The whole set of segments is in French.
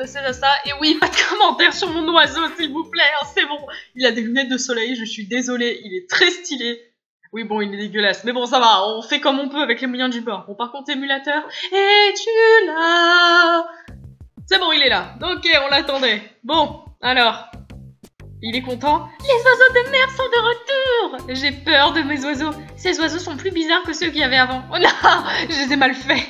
connaissez ça. Et oui, pas de commentaires sur mon oiseau, s'il vous plaît, hein, c'est bon. Il a des lunettes de soleil, je suis désolée, il est très stylé. Oui, bon, il est dégueulasse, mais bon, ça va, on fait comme on peut avec les moyens du bord. Bon, par contre, émulateur, es-tu là? C'est bon, il est là. Ok, on l'attendait. Bon, alors, il est content. Les oiseaux de mer sont de retour. J'ai peur de mes oiseaux. Ces oiseaux sont plus bizarres que ceux qu'il y avait avant. Oh non, je les ai mal faits.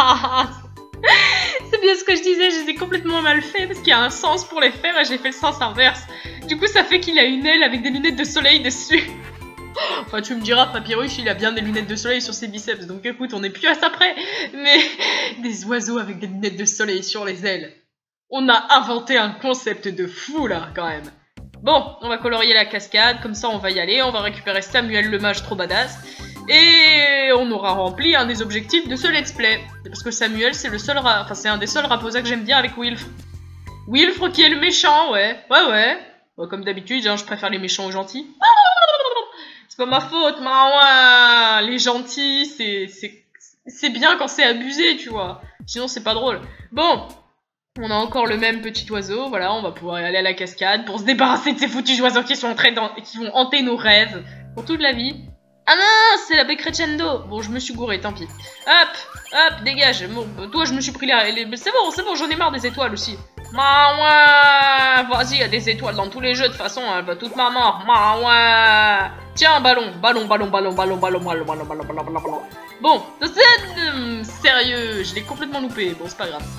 C'est bien ce que je disais, je les ai complètement mal faits parce qu'il y a un sens pour les faire et j'ai fait le sens inverse. Du coup, ça fait qu'il a une aile avec des lunettes de soleil dessus. Enfin, tu me diras, Papyrus, il a bien des lunettes de soleil sur ses biceps, donc écoute, on n'est plus à ça près. Mais des oiseaux avec des lunettes de soleil sur les ailes. On a inventé un concept de fou, là, quand même. Bon, on va colorier la cascade, comme ça on va y aller, on va récupérer Samuel le mage trop badass. Et on aura rempli un des objectifs de ce let's play. Parce que Samuel, c'est le seul enfin, c'est un des seuls raposa que j'aime bien avec Wilfre. Wilfre qui est le méchant, ouais. Ouais. Bon, comme d'habitude, hein, je préfère les méchants aux gentils. C'est pas ma faute, ouais. Les gentils, c'est bien quand c'est abusé, tu vois. Sinon, c'est pas drôle. Bon, on a encore le même petit oiseau. Voilà, on va pouvoir aller à la cascade pour se débarrasser de ces foutus oiseaux qui sont qui vont hanter nos rêves pour toute la vie. Ah non, c'est la baie crescendo. Bon, je me suis gouré, tant pis. Hop, dégage. Bon, toi, je me suis pris c'est bon, j'en ai marre des étoiles aussi. Ouais, vas-y, il y a des étoiles dans tous les jeux, de toute façon, elle va toute ma mort. Ouais. Tiens, ballon. Bon, sérieux, je l'ai complètement loupé. Bon, c'est pas grave.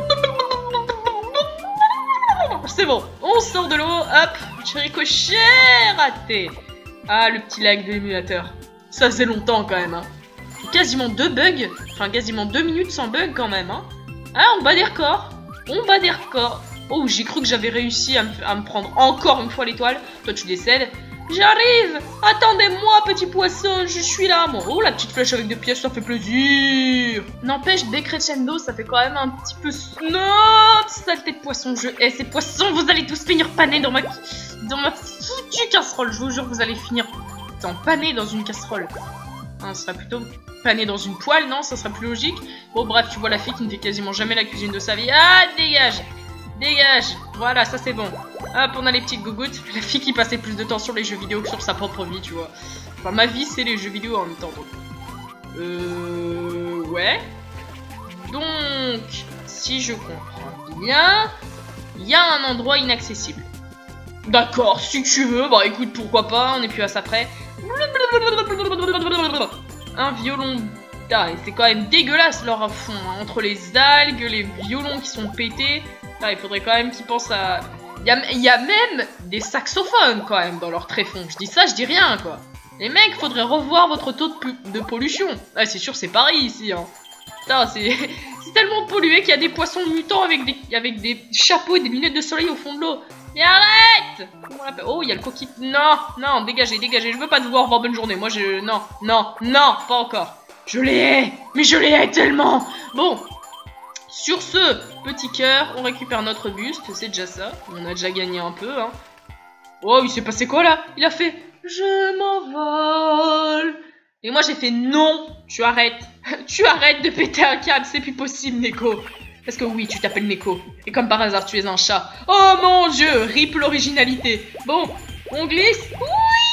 C'est bon, on sort de l'eau, hop, petit ricochet, raté. Ah, le petit lag de l'émulateur. Ça faisait longtemps quand même, hein. Quasiment 2 bugs, enfin quasiment 2 minutes sans bug quand même, hein. Ah, on bat des records. Oh, j'ai cru que j'avais réussi à me prendre encore une fois l'étoile. Toi, tu décèdes. J'arrive. Attendez-moi, petit poisson, je suis là. Bon, oh, la petite flèche avec 2 pièces, ça fait plaisir. N'empêche, Decrescendo, ça fait quand même un petit peu... Non, saleté de poisson, je hais ces poissons. Vous allez tous finir panés dans ma foutue casserole. Je vous jure, vous allez finir panés dans une casserole. Hein, ce serait plutôt pané dans une poêle, non? Ça serait plus logique. Bon, bref, tu vois la fille qui ne fait quasiment jamais la cuisine de sa vie. Ah, dégage. Voilà, ça c'est bon. Hop, on a les petites gougouttes. La fille qui passait plus de temps sur les jeux vidéo que sur sa propre vie, tu vois. Enfin, ma vie, c'est les jeux vidéo en même temps, donc. Ouais. Donc, si je comprends bien, il y a un endroit inaccessible. D'accord, si tu veux, bah écoute, pourquoi pas, on n'est plus à ça près. Un violon. Ah, et c'est quand même dégueulasse leur fond, hein. Entre les algues, les violons qui sont pétés. Ah, il faudrait quand même qu'ils pensent à... Il y a même des saxophones quand même dans leur tréfonds. Je dis ça, je dis rien quoi. Les mecs, faudrait revoir votre taux de pollution. Ah, c'est sûr, c'est Paris ici, hein. Putain, c'est tellement pollué qu'il y a des poissons mutants avec des chapeaux et des lunettes de soleil au fond de l'eau. Et arrête! Oh, il y a le coquille. Non, dégagez. Je veux pas te voir. Bonne journée. Moi, non, pas encore. Je les hais, mais je les hais tellement. Bon, sur ce petit cœur, on récupère notre buste. C'est déjà ça. On a déjà gagné un peu, hein. Oh, il s'est passé quoi là? Il a fait je m'envole. Et moi, j'ai fait non. Tu arrêtes. Tu arrêtes de péter un câble. C'est plus possible, Neko. Parce que oui, tu t'appelles Neko. Et comme par hasard, tu es un chat. Oh mon dieu, rip l'originalité. Bon, on glisse. Oui.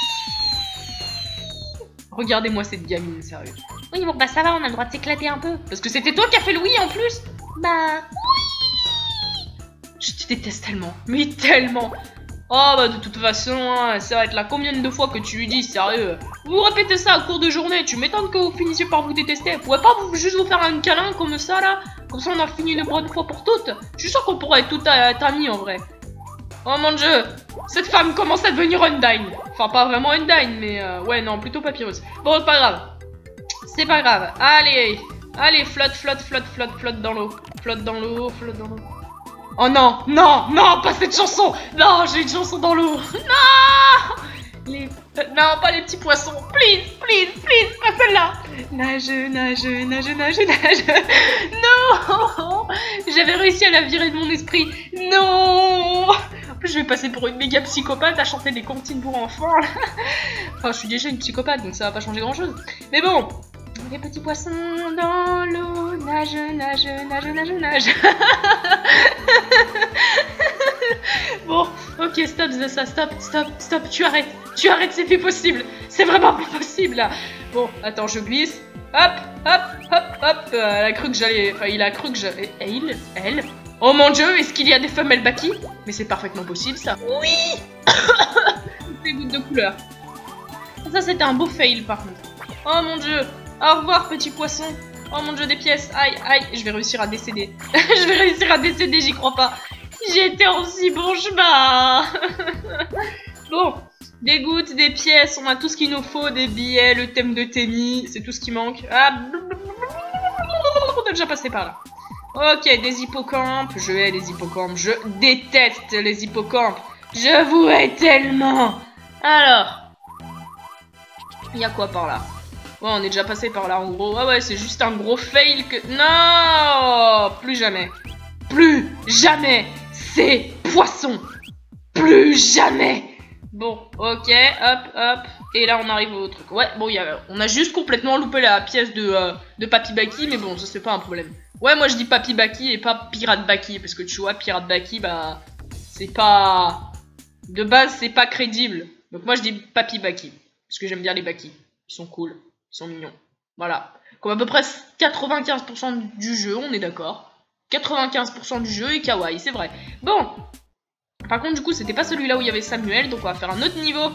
Regardez-moi cette gamine, sérieux. Oui, bon, bah ça va, on a le droit de s'éclater un peu. Parce que c'était toi qui as fait le oui en plus. Bah, oui. Je te déteste tellement. Mais tellement. Oh bah de toute façon, hein, ça va être la combien de fois que tu lui dis, sérieux. Vous répétez ça à cours de journée, tu m'étonnes que vous finissiez par vous détester. Vous pouvez pas juste vous faire un câlin comme ça là? Comme ça on a fini une bonne fois pour toutes. Je suis sûr qu'on pourrait être tout amis en vrai. Oh mon dieu, cette femme commence à devenir Undyne. Enfin pas vraiment Undyne, mais ouais non, plutôt Papyrus. Bon c'est pas grave. C'est pas grave, allez, flotte dans l'eau. Flotte dans l'eau. Oh non, pas cette chanson. Non, j'ai une chanson dans l'eau. Non, non, pas les petits poissons. Please, pas celle-là. Nage. Non, j'avais réussi à la virer de mon esprit. Non. En plus, je vais passer pour une méga psychopathe à chanter des comptines pour enfants. Enfin, je suis déjà une psychopathe, donc ça va pas changer grand-chose. Mais bon. Les petits poissons dans l'eau, nage. Bon, ok, stop Zassa, stop, tu arrêtes, c'est plus possible, c'est vraiment plus possible là. Bon, attends, je glisse, hop, elle a cru que j'allais, enfin il a cru que j'allais, elle, oh mon dieu, est-ce qu'il y a des femelles Baki? Mais c'est parfaitement possible ça. Oui. Des gouttes de couleur. Ça c'était un beau fail par contre. Oh mon dieu, au revoir petit poisson. Oh mon dieu, des pièces, aïe, je vais réussir à décéder. Je vais réussir à décéder, j'y crois pas. J'étais en si bon chemin. Bon, des gouttes, des pièces, on a tout ce qu'il nous faut, des billets, le thème de tennis, c'est tout ce qui manque. Ah, on a déjà passé par là. Ok, des hippocampes, je hais les hippocampes, je déteste les hippocampes. Je vous hais tellement. Alors, il y a quoi par là? Ouais, on est déjà passé par là en gros. Ah ouais, c'est juste un gros fail que... Non, plus jamais. Plus jamais ces poissons. Plus jamais. Bon, ok, hop. Et là, on arrive au truc. Ouais, bon, on a juste complètement loupé la pièce de Papy Baki, mais bon, ça, c'est pas un problème. Ouais, moi, je dis Papy Baki et pas Pirate Baki, parce que tu vois, Pirate Baki, bah, c'est pas... De base, c'est pas crédible. Donc moi, je dis Papy Baki, parce que j'aime bien les Baki. Ils sont cool. Ils sont mignons. Voilà. Comme à peu près 95% du jeu, on est d'accord. 95% du jeu est kawaii, c'est vrai. Bon. Par contre, du coup, c'était pas celui-là où il y avait Samuel, donc on va faire un autre niveau.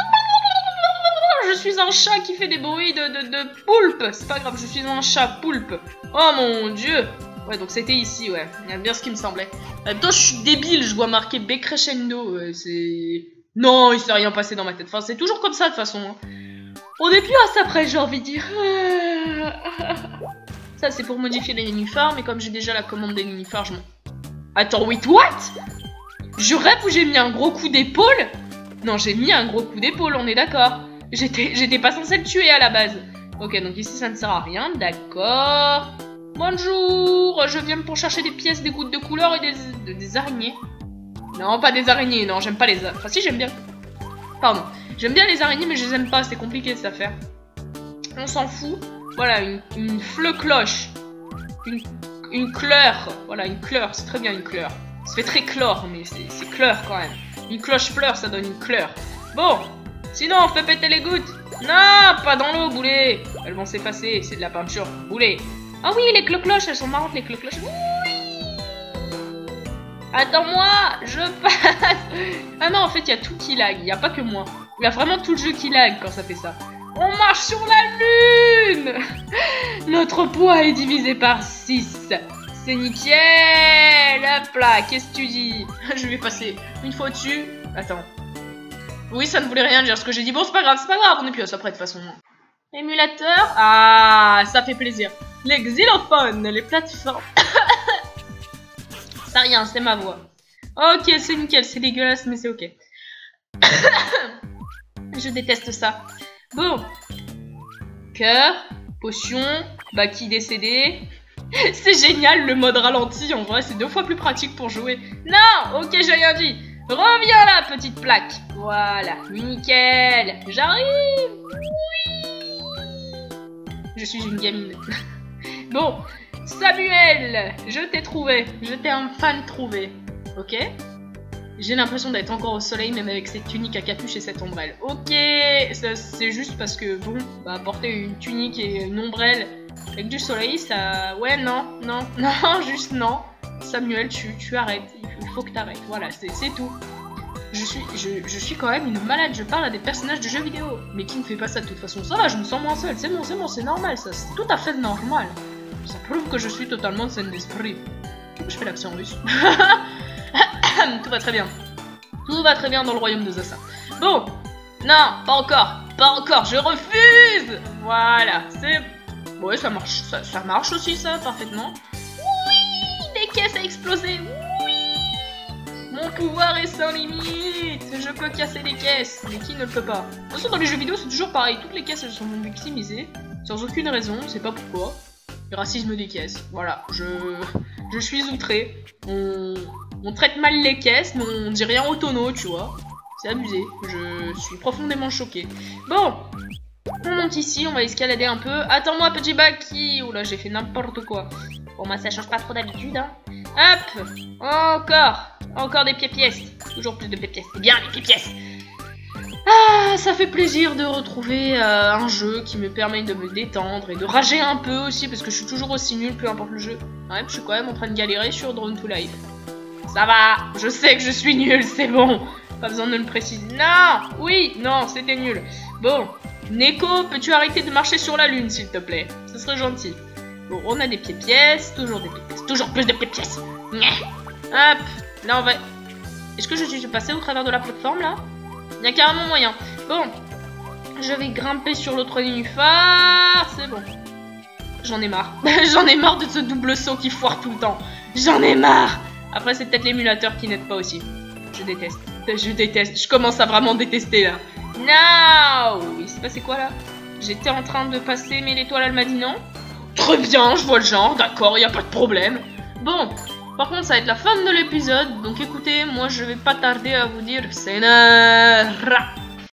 Je suis un chat qui fait des bruits de poulpe. C'est pas grave, je suis un chat poulpe. Oh mon dieu. Ouais, donc c'était ici, ouais. Bien ce qui me semblait. En même temps, je suis débile, je vois marqué B crescendo. C'est... Non, il s'est rien passé dans ma tête. Enfin, c'est toujours comme ça, de toute façon. Hein. On est plus à ça près, j'ai envie de dire. Ça, c'est pour modifier les nénuphars, mais comme j'ai déjà la commande des nénuphars, je m'en... Attends, wait, what? Je rêve ou j'ai mis un gros coup d'épaule? Non, j'ai mis un gros coup d'épaule, on est d'accord. J'étais pas censé le tuer à la base. Ok, donc ici, ça ne sert à rien, d'accord. Bonjour, je viens pour chercher des pièces, des gouttes de couleur et des araignées. Non, pas des araignées, non, j'aime pas les araignées. Enfin, si, j'aime bien. Pardon. J'aime bien les araignées, mais je les aime pas, c'est compliqué cette affaire. On s'en fout. Voilà, une fleu-cloche. Une cleur. Voilà, une cleur, c'est très bien une cleur. Ça fait très chlore, mais c'est cleur quand même. Une cloche-fleur, ça donne une cleur. Bon, sinon on fait péter les gouttes. Non, pas dans l'eau, boulet. Elles vont s'effacer, c'est de la peinture. Boulet. Ah oui, les cloches, elles sont marrantes, les cloches. Oui. Attends-moi, je passe. Ah non, en fait, il y a tout qui lag, il n'y a pas que moi. Il y a vraiment tout le jeu qui lag quand ça fait ça. On marche sur la lune. Notre poids est divisé par 6. C'est nickel. Hop là, qu'est-ce que tu dis? Je vais passer une fois au-dessus. Attends. Oui, ça ne voulait rien dire ce que j'ai dit. Bon, c'est pas grave, on est plus à ça près de toute façon. Émulateur. Ah, ça fait plaisir. Les xylophones, les plateformes. Ça rien, c'est ma voix. Ok, c'est nickel, c'est dégueulasse, mais c'est ok. Je déteste ça. Bon. Cœur, potion, Baki décédé. C'est génial le mode ralenti, en vrai, c'est 2 fois plus pratique pour jouer. Non, ok, j'ai rien dit. Reviens là, petite plaque. Voilà, nickel. J'arrive. Oui. Je suis une gamine. Bon, Samuel, je t'ai trouvé. Je t'ai enfin trouvé. Ok? J'ai l'impression d'être encore au soleil, même avec cette tunique à capuche et cette ombrelle. Ok, c'est juste parce que, bon, bah, porter une tunique et une ombrelle avec du soleil, ça... Ouais, non, juste non. Samuel, tu arrêtes. Il faut que t'arrêtes. Voilà, c'est tout. Je suis quand même une malade. Je parle à des personnages de jeux vidéo. Mais qui ne fait pas ça de toute façon? Ça va, je me sens moins seule. C'est bon, c'est normal, ça. C'est tout à fait normal. Ça prouve que je suis totalement saine d'esprit. Je fais l'accent russe. Tout va très bien. Tout va très bien dans le royaume de Zassa. Bon. Non, pas encore. Pas encore. Je refuse. Voilà. C'est... Ouais, ça marche. Ça marche aussi, ça, parfaitement. Oui. Des caisses à exploser. Oui. Mon pouvoir est sans limite. Je peux casser les caisses. Mais qui ne le peut pas? De toute façon, dans les jeux vidéo, c'est toujours pareil. Toutes les caisses, elles sont victimisées. Sans aucune raison. On sait pas pourquoi. Le racisme des caisses. Voilà. Je suis outré. On traite mal les caisses, mais on dit rien au tonneau, tu vois. C'est abusé. Je suis profondément choquée. Bon. On monte ici, on va escalader un peu. Attends-moi, petit Baki. Oula, j'ai fait n'importe quoi. Bon, moi, ça change pas trop d'habitude, hein. Hop. Encore des pièces. Toujours plus de pièces. C'est bien les pièces. Ah, ça fait plaisir de retrouver un jeu qui me permet de me détendre et de rager un peu aussi parce que je suis toujours aussi nul, peu importe le jeu. Ouais, je suis quand même en train de galérer sur Drone to Life. Ça va, je sais que je suis nul, c'est bon. Pas besoin de le préciser. Non, oui, non, c'était nul. Bon, Neko, peux-tu arrêter de marcher sur la lune, s'il te plaît? Ce serait gentil. Bon, on a des pièces, toujours des pièces, toujours plus de pièces. Hop, là on va... Est-ce que je suis passé au travers de la plateforme, là? Il y a carrément moyen. Bon, je vais grimper sur l'autre nénuphar. C'est bon. J'en ai marre. J'en ai marre de ce double saut qui foire tout le temps. J'en ai marre. Après, c'est peut-être l'émulateur qui n'aide pas aussi. Je déteste. Je déteste. Je commence à vraiment détester, là. Non. Il s'est passé quoi, là? J'étais en train de passer, mais l'étoile, elle m'a dit non. Très bien, je vois le genre. D'accord, il n'y a pas de problème. Bon. Par contre, ça va être la fin de l'épisode, donc écoutez, moi je vais pas tarder à vous dire Sayonara.